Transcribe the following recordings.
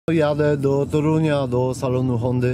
Jadę do Torunia, do salonu Hondy.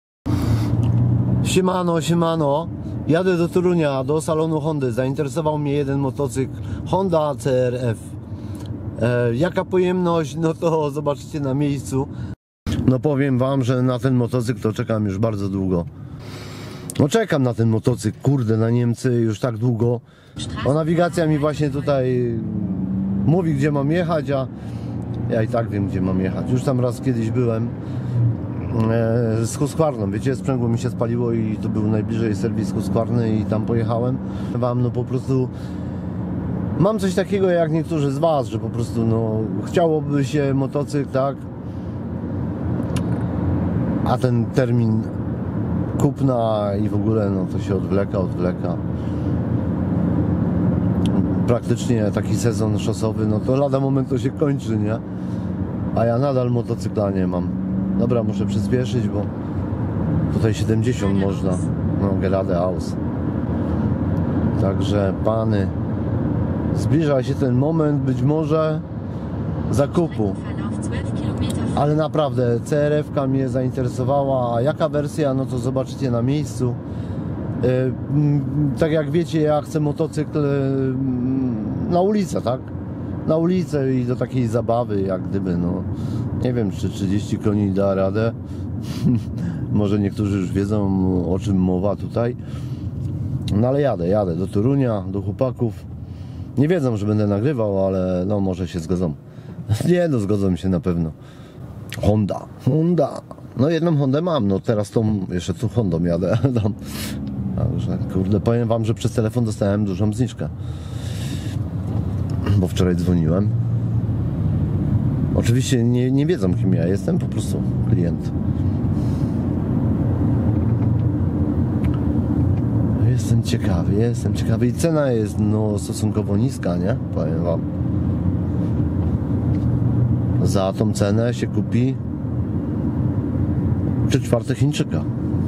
Siemano, siemano. Jadę do Torunia, do salonu Hondy. Zainteresował mnie jeden motocykl Honda CR-F. Jaka pojemność? No to zobaczycie na miejscu. No powiem wam, że na ten motocykl to czekam już bardzo długo. No czekam na ten motocykl, kurde, na Niemcy już tak długo. No nawigacja mi właśnie tutaj mówi, gdzie mam jechać, a ja i tak wiem, gdzie mam jechać. Już tam raz kiedyś byłem z Husqvarną, wiecie, sprzęgło mi się spaliło i to był najbliżej serwis Husqvarny i tam pojechałem. Wam no po prostu mam coś takiego jak niektórzy z was, że po prostu no chciałoby się motocykl, tak? A ten termin kupna i w ogóle no to się odwleka. Praktycznie taki sezon szosowy, no to lada moment to się kończy, nie? A ja nadal motocykla nie mam. Dobra, muszę przyspieszyć, bo tutaj 70 można. No, gerade aus. Także pany, zbliża się ten moment być może zakupu. Ale naprawdę CR-F-ka mnie zainteresowała, a jaka wersja, no to zobaczycie na miejscu. Tak jak wiecie, ja chcę motocykl na ulicę, tak? Na ulicę i do takiej zabawy, jak gdyby, no nie wiem, czy 30 koni da radę. Może niektórzy już wiedzą, o czym mowa tutaj. No ale jadę do Torunia, do chłopaków. Nie wiedzą, że będę nagrywał, ale no może się zgodzą. Nie, no zgodzą się na pewno. Honda. No jedną Hondę mam, no teraz tą, jeszcze tu Hondą jadę. Także kurde, powiem wam, że przez telefon dostałem dużą zniżkę. Bo wczoraj dzwoniłem. Oczywiście nie wiedzą, kim ja jestem, po prostu klient. Jestem ciekawy i cena jest no stosunkowo niska, nie? Powiem wam. Za tą cenę się kupi 3/4 Chińczyka.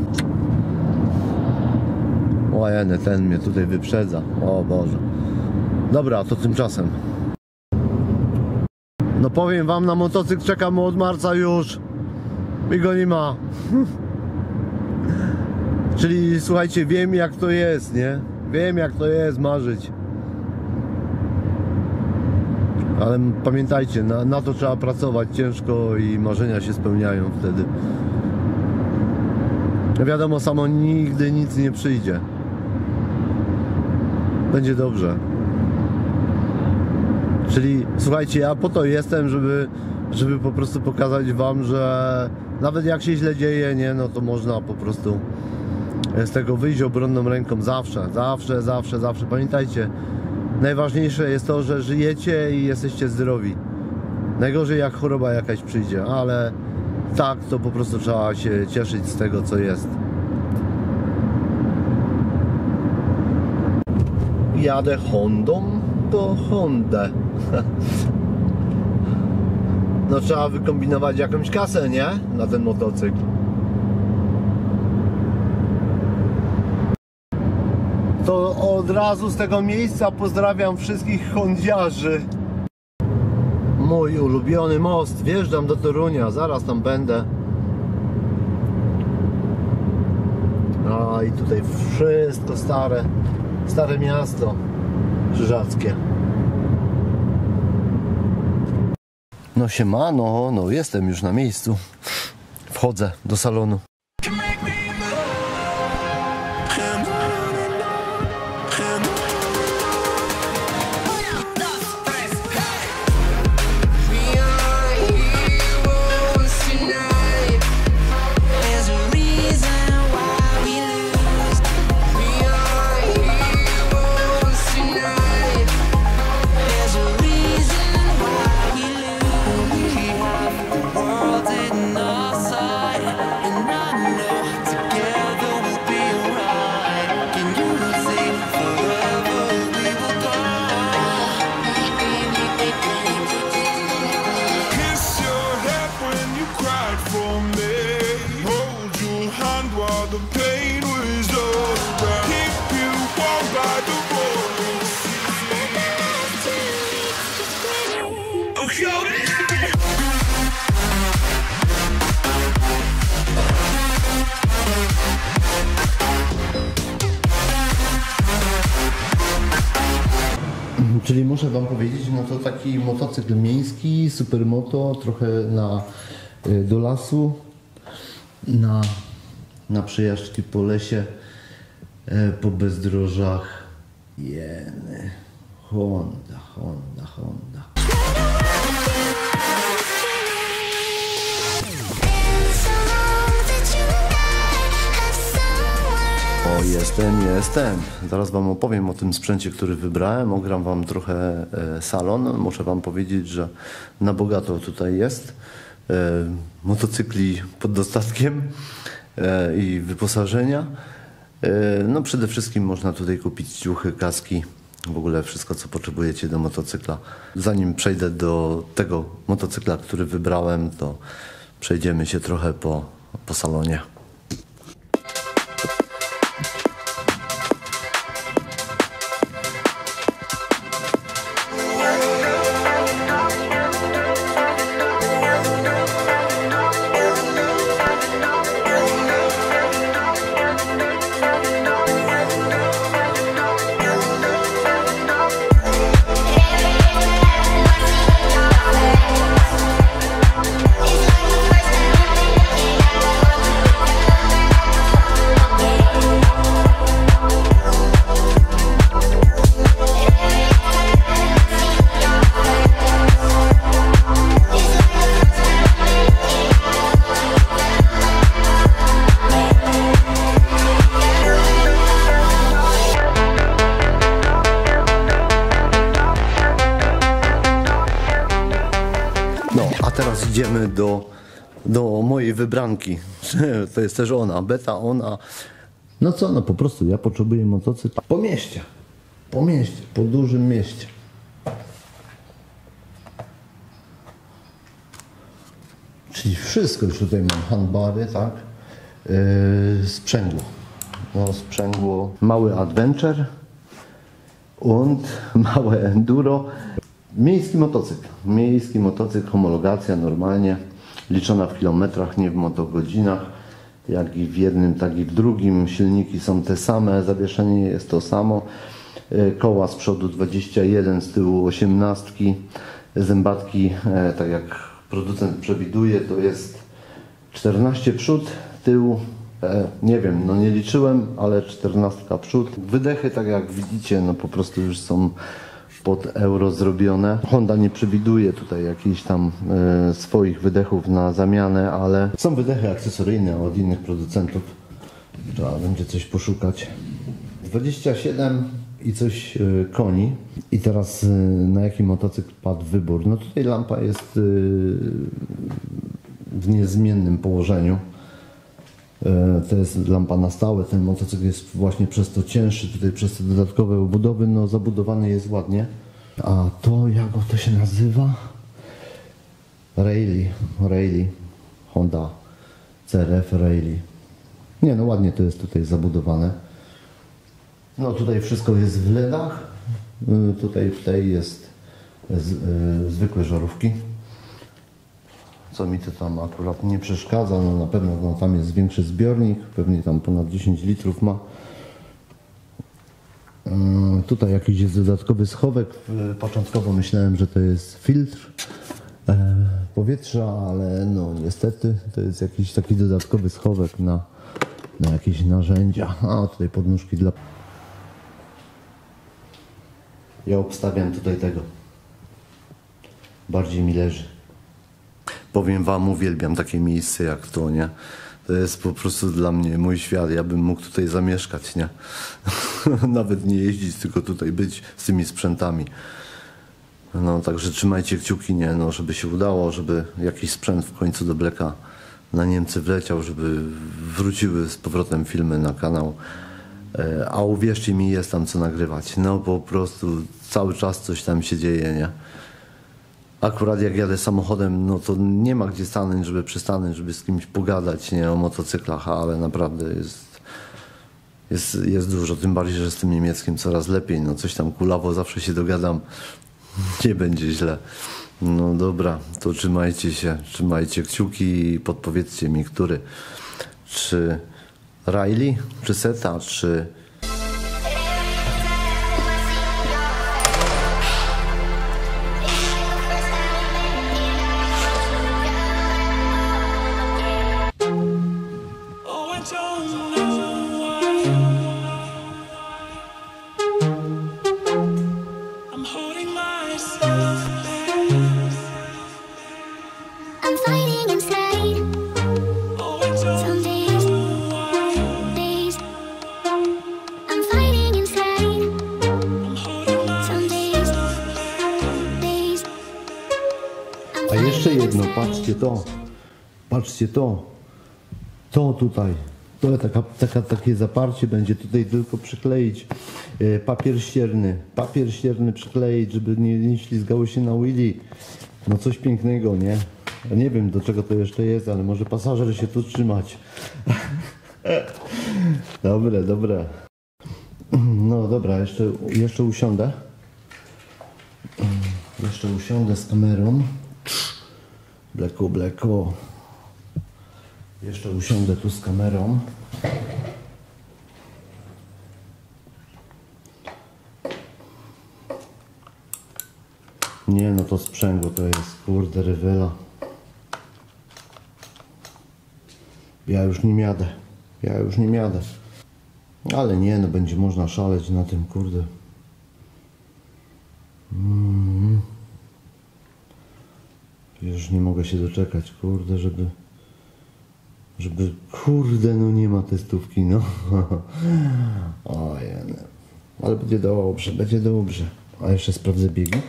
Ojej, ten mnie tutaj wyprzedza. O Boże. Dobra, to tymczasem. No powiem wam, na motocykl czekam od marca już. I go nie ma. Czyli słuchajcie, wiem jak to jest, nie? Wiem jak to jest marzyć. Ale pamiętajcie, na to trzeba pracować ciężko i marzenia się spełniają wtedy. Wiadomo, samo nigdy nic nie przyjdzie. Będzie dobrze. Czyli słuchajcie, ja po to jestem, żeby po prostu pokazać wam, że nawet jak się źle dzieje, nie, no to można po prostu z tego wyjść obronną ręką zawsze. Pamiętajcie, najważniejsze jest to, że żyjecie i jesteście zdrowi. Najgorzej jak choroba jakaś przyjdzie, ale tak to po prostu trzeba się cieszyć z tego, co jest. Jadę Hondą to Hondę. No trzeba wykombinować jakąś kasę, nie? Na ten motocykl. To od razu z tego miejsca pozdrawiam wszystkich hondziarzy. Mój ulubiony most. Wjeżdżam do Torunia, zaraz tam będę. A i tutaj wszystko stare miasto krzyżackie. No siemano, no jestem już na miejscu. Wchodzę do salonu. Czyli muszę wam powiedzieć, no to taki motocykl miejski, supermoto, trochę do lasu, na przejażdżki po lesie, po bezdrożach. Jeny. Honda. O, jestem. Zaraz wam opowiem o tym sprzęcie, który wybrałem. Ogram wam trochę salon. Muszę wam powiedzieć, że na bogato tutaj jest. Motocykli pod dostatkiem i wyposażenia. No przede wszystkim można tutaj kupić ciuchy, kaski, w ogóle wszystko, co potrzebujecie do motocykla. Zanim przejdę do tego motocykla, który wybrałem, to przejdziemy się trochę po salonie. A teraz idziemy do mojej wybranki. To jest też ona, beta ona. No co, no po prostu ja potrzebuję motocykl po mieście, po dużym mieście. Czyli wszystko już tutaj mam, handbary, tak? Sprzęgło. No, sprzęgło, mały adventure und małe enduro. Miejski motocykl, homologacja normalnie, liczona w kilometrach, nie w motogodzinach. Jak i w jednym, tak i w drugim. Silniki są te same, zawieszenie jest to samo. Koła z przodu 21, z tyłu 18. Zębatki, tak jak producent przewiduje, to jest 14 przód, tył, nie wiem, no nie liczyłem, ale 14 przód. Wydechy, tak jak widzicie, no po prostu już są pod euro zrobione. Honda nie przewiduje tutaj jakichś tam swoich wydechów na zamianę, ale są wydechy akcesoryjne od innych producentów. Trzeba będzie coś poszukać. 27 i coś koni. I teraz na jaki motocykl padł wybór? No tutaj lampa jest w niezmiennym położeniu. To jest lampa na stałe, ten motocykl jest właśnie przez to cięższy, tutaj przez te dodatkowe obudowy, no zabudowany jest ładnie. A to, jak to się nazywa? Rally, Honda CRF Rally. Nie, no ładnie to jest tutaj zabudowane. No tutaj wszystko jest w LEDach, tutaj w tej jest zwykłe żarówki. Co mi to tam akurat nie przeszkadza, no na pewno no, tam jest większy zbiornik, pewnie tam ponad 10 litrów ma. Tutaj jakiś jest dodatkowy schowek. Początkowo myślałem, że to jest filtr powietrza, ale no niestety to jest jakiś taki dodatkowy schowek na jakieś narzędzia. A tutaj podnóżki dla... Ja obstawiam tutaj tego. Bardziej mi leży. Powiem wam, uwielbiam takie miejsce jak to, nie? To jest po prostu dla mnie mój świat. Ja bym mógł tutaj zamieszkać, nie? Nawet nie jeździć, tylko tutaj być z tymi sprzętami. No, także trzymajcie kciuki, nie? No, żeby się udało, żeby jakiś sprzęt w końcu do Blacka na Niemcy wleciał, żeby wróciły z powrotem filmy na kanał. A uwierzcie mi, jest tam co nagrywać. No po prostu cały czas coś tam się dzieje, nie? Akurat jak jadę samochodem, no to nie ma gdzie stanąć, żeby przystanąć, żeby z kimś pogadać, nie, o motocyklach, ale naprawdę jest dużo, tym bardziej, że z tym niemieckim coraz lepiej, no coś tam kulawo, zawsze się dogadam, nie będzie źle. No dobra, to trzymajcie się, trzymajcie kciuki i podpowiedzcie mi, który, czy Riley, czy Seta, czy to. Patrzcie to. To tutaj. To takie zaparcie będzie tutaj tylko przykleić papier ścierny przykleić, żeby nie ślizgało się na wheelie. No coś pięknego, nie? Ja nie wiem, do czego to jeszcze jest, ale może pasażer się tu trzymać. Dobre. No dobra, jeszcze usiądę. Jeszcze usiądę z kamerą. Bleko. Jeszcze usiądę tu z kamerą. Nie, no to sprzęgło to jest, kurde, rewela. Ja już nie jadę. Ale nie, no będzie można szaleć na tym, kurde. Już nie mogę się doczekać, kurde, żeby kurde, no nie ma testówki, no. Ojej, ale będzie dobrze. A jeszcze sprawdzę biegi.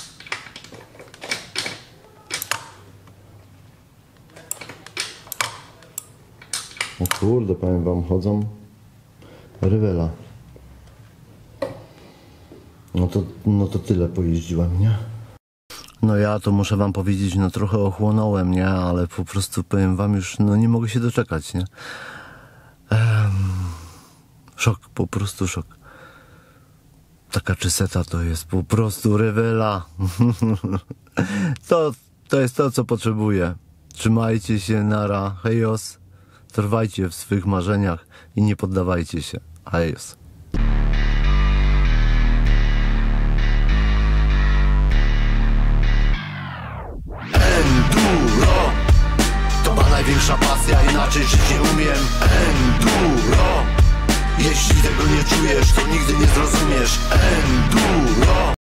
O kurde, powiem wam, chodzą rewela. No to tyle pojeździłem, nie? No ja to muszę wam powiedzieć, no trochę ochłonąłem, nie? Ale po prostu powiem wam już, no nie mogę się doczekać, nie? Szok, po prostu szok. Taka czyseta to jest po prostu rewela. To jest to, co potrzebuję. Trzymajcie się, nara, hejos. Trwajcie w swych marzeniach i nie poddawajcie się. Hejos. Enduro to ma największa pasja, inaczej żyć nie umiem. Enduro, jeśli tego nie czujesz, to nigdy nie zrozumiesz. Enduro.